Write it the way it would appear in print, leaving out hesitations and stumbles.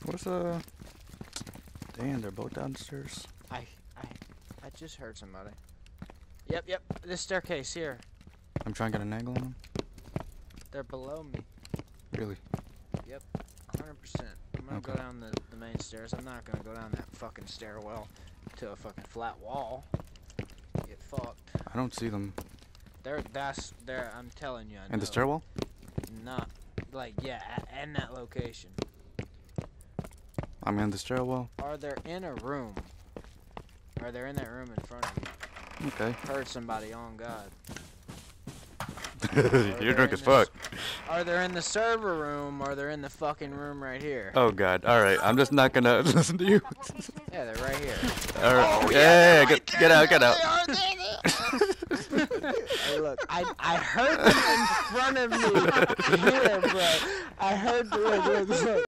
Where's Damn, they're both downstairs. I just heard somebody. Yep. This staircase here. I'm trying to get an angle on them. They're below me. Really? Yep. 100%. I'm gonna go down the main stairs. I'm not gonna go down that fucking stairwell to a fucking flat wall. Get fucked. I don't see them. They're. I'm telling you. I know. In the stairwell? Not like in that location. I'm in the stairwell. Are they in a room? Are they in that room in front of me? Okay. Heard somebody on God. You're drunk as fuck. Are they in the server room or they're in the fucking room right here? Oh God. All right. I'm just not gonna listen to you. Yeah, they're right here. All right. Oh, yeah, get out. Hey, look, I heard them in front of me here, bro. I heard the look.